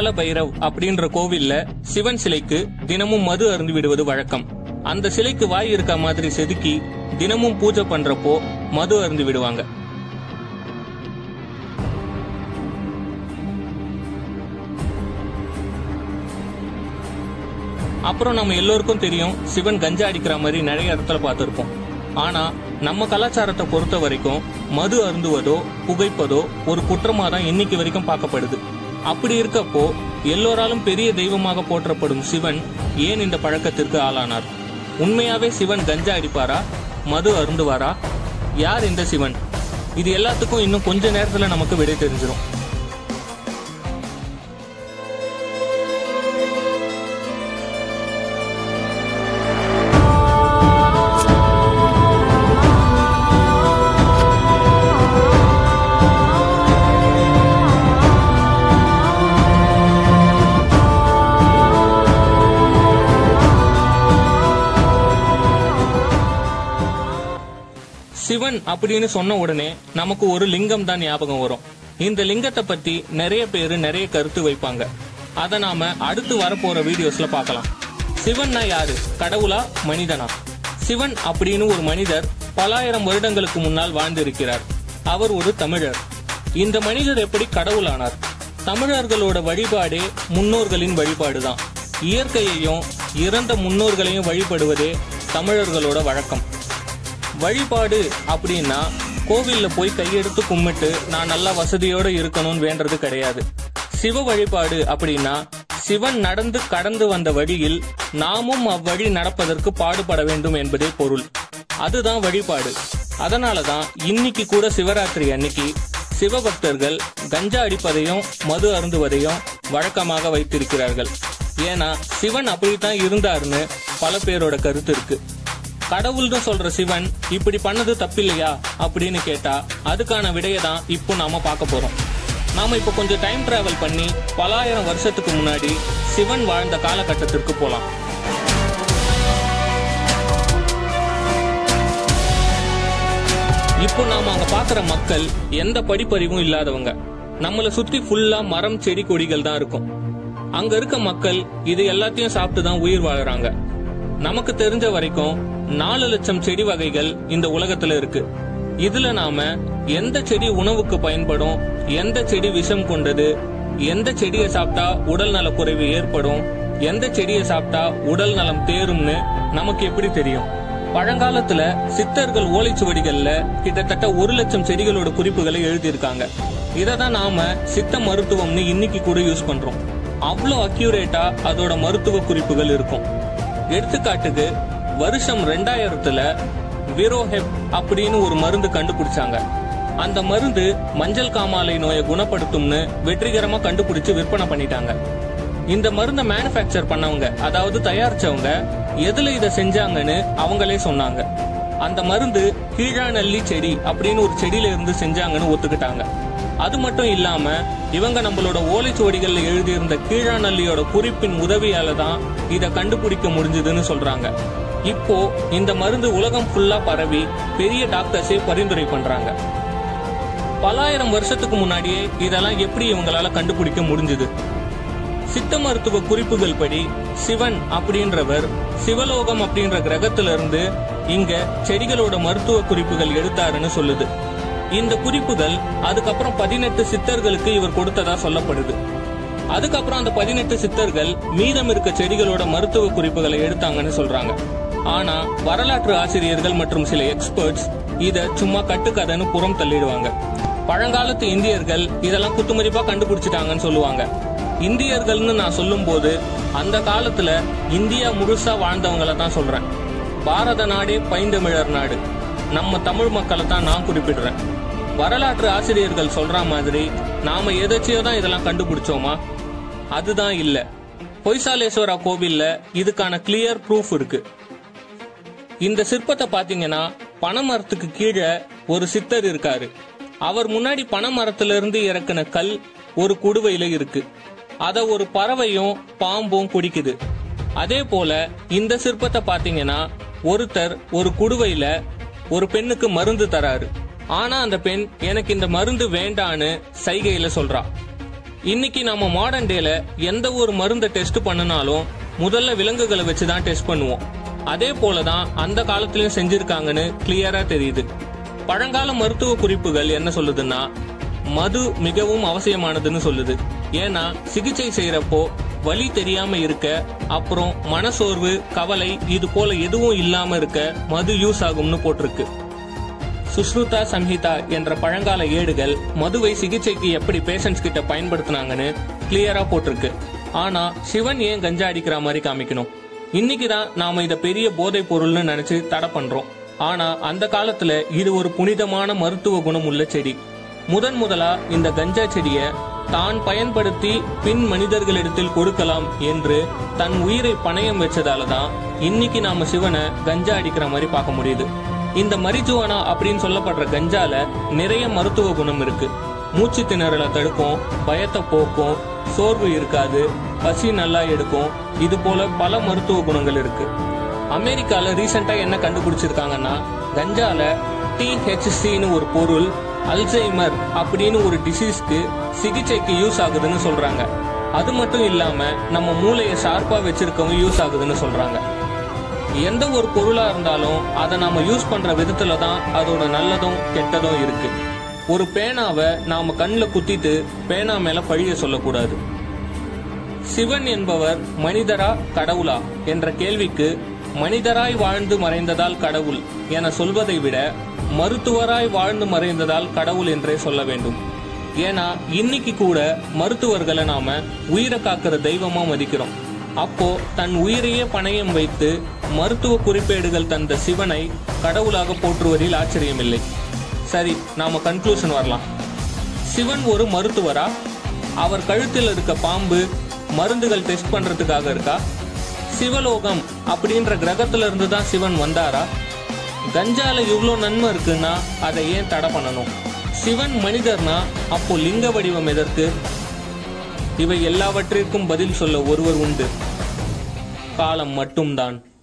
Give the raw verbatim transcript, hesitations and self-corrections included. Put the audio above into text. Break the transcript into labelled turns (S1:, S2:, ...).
S1: கால பைரவ் அப்படின்ற கோவில்ல சிவன் சிலைக்கு தினமும் மது அருந்து விடுவது வழக்கம். அந்த சிலைக்கு வாய் இருக்க மாதிரி செதுக்கி தினமும் பூஜை பண்றப்போ மது அருந்து விடுவாங்க. அப்புறம் நம்ம எல்லோருக்கும் தெரியும், சிவன் கஞ்சா அடிக்கிற மாதிரி நிறைய இடத்துல பார்த்திருப்போம். ஆனா நம்ம கலாச்சாரத்தை பொறுத்த வரைக்கும் மது அருந்துவதோ புகைப்பதோ ஒரு குற்றமா தான் இன்னைக்கு வரைக்கும் பார்க்கப்படுது. அப்படி இருக்கப்போ எல்லோராலும் பெரிய தெய்வமாக போற்றப்படும் சிவன் ஏன் இந்த பழக்கத்திற்கு ஆளானார்? உண்மையாவே சிவன் கஞ்சா அடிப்பாரா, மது அருந்துவாரா? யார் இந்த சிவன்? இது எல்லாத்துக்கும் இன்னும் கொஞ்ச நேரத்துல நமக்கு விடை தெரிஞ்சிடும். சிவன் அப்படின்னு சொன்ன உடனே நமக்கு ஒரு லிங்கம் தான் ஞாபகம் வரும். இந்த லிங்கத்தை பத்தி நிறைய பேரு நிறைய கருத்து வைப்பாங்க. அத நாம அடுத்து வரப்போற வீடியோஸ்ல பார்க்கலாம். சிவன்னா யாரு? கடவுளா, மனிதனா? சிவன் அப்படின்னு ஒரு மனிதர் பலாயிரம் வருடங்களுக்கு முன்னால் வாழ்ந்திருக்கிறார். அவர் ஒரு தமிழர். இந்த மனிதர் எப்படி கடவுளானார்? தமிழர்களோட வழிபாடே முன்னோர்களின் வழிபாடுதான். இயற்கையையும் இறந்த முன்னோர்களையும் வழிபடுவதே தமிழர்களோட வழக்கம். வழிபாடு அப்படின்னா கோவில்ல போய் கையெடுத்து கும்பிட்டு நான் நல்லா வசதியோட இருக்கணும்னு வேண்டது கிடையாது. சிவ வழிபாடு அப்படின்னா சிவன் நடந்து கடந்து வந்த வழியில் நாமும் அவ்வழி நடப்பதற்கு பாடுபட வேண்டும் என்பதே பொருள். அதுதான் வழிபாடு. அதனாலதான் இன்னைக்கு கூட சிவராத்திரி அன்னைக்கு சிவபக்தர்கள் கஞ்சா அடிப்பதையும் மது அருந்துவதையும் வழக்கமாக வைத்திருக்கிறார்கள். ஏன்னா சிவன் அப்படித்தான் இருந்தாருன்னு பல பேரோட கருத்து இருக்கு. கடவுள்னு சொல்ற சிவன் இப்படி பண்ணது தப்பில்லையா அப்படின்னு கேட்டா அதுக்கான விடையை தான் இப்போ நாம பார்க்க போறோம். நாம இப்ப கொஞ்சம் டைம் டிராவல் பண்ணி பலாயிரம் வருஷத்துக்கு முன்னாடி சிவன் வாழ்ந்த காலகட்டத்திற்கு போலாம். இப்போ நாம அங்க பாக்குற மக்கள் எந்த படிப்பறிவும் இல்லாதவங்க. நம்மள சுத்தி ஃபுல்லா மரம் செடி கொடிகள் தான் இருக்கும். அங்க இருக்க மக்கள் இது எல்லாத்தையும் சாப்பிட்டு தான் உயிர் வாழறாங்க. நமக்கு தெரிஞ்ச வரைக்கும் நாலு லட்சம் செடி வகைகள் இந்த உலகத்துல இருக்கு. இதுல நாம எந்த செடி உணவுக்கு பயன்படும், எந்த செடி விஷம் கொண்டது, எந்த செடியை சாப்பிட்டா உடல் நல குறைவு ஏற்படும், எந்த செடியை சாப்பிட்டா உடல் நலம் தேரும்னு நமக்கு எப்படி தெரியும்? பழங்காலத்துல சித்தர்கள் ஓலைச்சுவடிகள்ல கிட்டத்தட்ட ஒரு லட்சம் செடிகளோட குறிப்புகளை எழுதியிருக்காங்க. இததான் நாம சித்த மருத்துவம்னு இன்னைக்கு கூட யூஸ் பண்றோம். அவ்வளவு அக்யூரேட்டா அதோட மருத்துவ குறிப்புகள் இருக்கும். எடுத்துக்காட்டுக்கு வருஷம் ரெண்டாயிரத்துல விரோஹெப் அப்படின்னு ஒரு மருந்து கண்டுபிடிச்சாங்க. அந்த மருந்து மஞ்சள் காமாலை நோயை குணப்படுத்தும்னு வெற்றிகரமா கண்டுபிடிச்சு விற்பனை பண்ணிட்டாங்க. இந்த மருந்தை மேனுபேக்சர் பண்ணவங்க, அதாவது தயாரிச்சவங்க, எதுல இதை செஞ்சாங்கன்னு அவங்களே சொன்னாங்க. அந்த மருந்து கீழாநல்லி செடி அப்படின்னு ஒரு செடியில இருந்து செஞ்சாங்கன்னு ஒத்துக்கிட்டாங்க. அது மட்டும் இல்லாம இவங்க நம்மளோட ஓலைச்சுவடிகள்ல எழுதியிருந்த கீழாநல்லியோட குறிப்பின் உதவியால தான் இதை கண்டுபிடிக்க முடிஞ்சதுன்னு சொல்றாங்க. இப்போ இந்த மருந்து உலகம் ஃபுல்லா பரவி பெரிய டாக்டர்ஸே பரிந்துரை பண்றாங்க. பலாயிரம் வருஷத்துக்கு முன்னாடியே இதெல்லாம் எப்படி இவங்களால கண்டுபிடிக்க முடிஞ்சது? சித்த மருத்துவ குறிப்புகள் படி சிவன் அப்படின்றவர் சிவலோகம் அப்படின்ற கிரகத்துல இருந்து இங்க செடிகளோட மருத்துவ குறிப்புகள் எடுத்தாருன்னு சொல்லுது. இந்த குறிப்புகள் அதுக்கப்புறம் பதினெட்டு சித்தர்களுக்கு இவர் கொடுத்ததா சொல்லப்படுது. அதுக்கப்புறம் அந்த பதினெட்டு சித்தர்கள் மீதம் இருக்க செடிகளோட மருத்துவ குறிப்புகளை எடுத்தாங்கன்னு சொல்றாங்க. ஆனா வரலாற்று ஆசிரியர்கள் மற்றும் சில எக்ஸ்பர்ட்ஸ் இத சும்மா கட்டுக்கதைன்னு புறம் தள்ளிடுவாங்க. பழங்காலத்து இந்தியர்கள் இதெல்லாம் குத்துமதிப்பா கண்டுபிடிச்சிட்டாங்கன்னு சொல்லுவாங்க. இந்தியர்கள்னு நான் சொல்லும் போது அந்த காலத்துல இந்தியா முழுசா வாழ்ந்தவங்களை தான் சொல்றேன். பாரத நாடே பைந்தமிழர் நாடு. நம்ம தமிழ் மக்களை தான் நான் குறிப்பிடுறேன். வரலாற்று ஆசிரியர்கள் சொல்ற மாதிரி நாம எதாச்சியோ தான் இதெல்லாம் கண்டுபிடிச்சோமா? அதுதான் இல்ல. பொய்சாலேஸ்வரா கோவில்ல இதுக்கான கிளியர் ப்ரூஃப் இருக்கு. இந்த சிற்பத்தை பாத்தீங்கன்னா பனைமரத்துக்கு கீழே ஒரு சித்தர் இருக்காரு. அவர் முன்னாடி பனைமரத்துல இருந்து இறக்குன கல் ஒரு குடுவையில இருக்கு. அத ஒரு பறவையும் பாம்பும் குடிக்குது. அதே போல இந்த சிற்பத்தை பாத்தீங்கன்னா ஒருத்தர் ஒரு குடுவையில ஒரு பெண்ணுக்கு மருந்து தராரு. ஆனா அந்த பெண் எனக்கு இந்த மருந்து வேண்டான்னு சைகையில சொல்றா. இன்னைக்கு நம்ம மாடர்ன் டேல எந்த ஒரு மருந்தை டெஸ்ட் பண்ணினாலும் முதல்ல விலங்குகளை வச்சுதான் டெஸ்ட் பண்ணுவோம். அதே போலதான் அந்த காலத்திலயும் செஞ்சிருக்காங்கன்னு கிளியரா தெரியுது. பழங்கால மருத்துவ குறிப்புகள் என்ன சொல்லுதுன்னா, மது மிகவும் அவசியமானதுன்னு சொல்லுது. ஏன்னா சிகிச்சை செய்யறப்போ வலி தெரியாம இருக்க, அப்புறம் மனசோர்வு, கவலை இது போல எதுவும் இல்லாம இருக்க மது யூஸ் ஆகும்னு போட்டிருக்கு. சுஷ்ருதா சம்ஹிதா என்ற பழங்கால ஏடுகள் மதுவை சிகிச்சைக்கு எப்படி பேஷண்ட்ஸ் கிட்ட பயன்படுத்தினாங்கன்னு கிளியரா போட்டிருக்கு. ஆனா சிவன் ஏன் கஞ்சா அடிக்கிற மாதிரி காமிக்கணும்? இன்னைக்குதான் நாம இத பெரிய போதை பொருள்னு நினைச்சு தடை பண்றோம். ஆனா அந்த காலத்துல இது ஒரு புனிதமான மருத்துவ குணம் உள்ள செடி. முதன் முதலா இந்த கஞ்சா செடிய தான் பயன்படுத்தி பின் மனிதர்களிடத்தில் கொடுக்கலாம் என்று தன் உயிரை பணயம் வச்சதாலதான் இன்னைக்கு நாம சிவனை கஞ்சா அடிக்கிற மாதிரி பார்க்க முடியுது. இந்த மரிஜுவானா அப்படின்னு சொல்லப்படுற கஞ்சால நிறைய மருத்துவ குணம் இருக்கு. மூச்சு திணறலை தடுக்கும், பயத்தை போக்கும், சோர்வு இருக்காது, பசி நல்லா எடுக்கும், இது போல பல மருத்துவ குணங்கள் இருக்கு. அமெரிக்கால ரீசெண்டா என்ன கண்டுபிடிச்சிருக்காங்கன்னா, கஞ்சால டி ஹெச் சின்னு ஒரு பொருள் அல்சைமர் அப்படின்னு ஒரு டிசீஸ்க்கு சிகிச்சைக்கு யூஸ் ஆகுதுன்னு சொல்றாங்க. அது மட்டும் இல்லாம நம்ம மூளையை ஷார்ப்பா வச்சிருக்கவும் யூஸ் ஆகுதுன்னு சொல்றாங்க. எந்த ஒரு பொருளா இருந்தாலும் அதை நாம யூஸ் பண்ற விதத்துல தான் அதோட நல்லதும் கெட்டதும் இருக்கு. ஒரு பேனாவை நாம கண்ணுல குத்திட்டு பேனா மேல பழிய சொல்லக்கூடாது. சிவன் என்பவர் மனிதரா கடவுளா என்ற கேள்விக்கு மனிதராய் வாழ்ந்து மறைந்ததால் கடவுள் என சொல்வதை விட மருத்துவராய் வாழ்ந்து மறைந்ததால் கடவுள் என்றே சொல்ல வேண்டும். ஏன்னா இன்னைக்கு கூட மருத்துவர்களை நாம உயிரை காக்கிற தெய்வமா மதிக்கிறோம். அப்போ தன் உயிரையே பணயம் வைத்து மருத்துவ குறிப்பேடுகள் தந்த சிவனை கடவுளாக போற்றுவதில் ஆச்சரியமில்லை. சரி, நாம கன்க்ளூஷன் வரலாம். சிவன் ஒரு மருத்துவரா? அவர் கழுத்தில் இருக்க பாம்பு மருந்துகள் டெஸ்ட் பண்றதுக்காக இருக்கா? சிவலோகம் அப்படின்ற கிரகத்துல இருந்து தான் சிவன் வந்தாரா? கஞ்சால இவ்வளோ நன்மை இருக்குன்னா அதை ஏன் தடை பண்ணணும்? சிவன் மனிதர்னா அப்போ லிங்க வடிவம் எதற்கு? இவை எல்லாவற்றிற்கும் பதில் சொல்ல ஒருவர் உண்டு, காலம் மட்டும்தான்.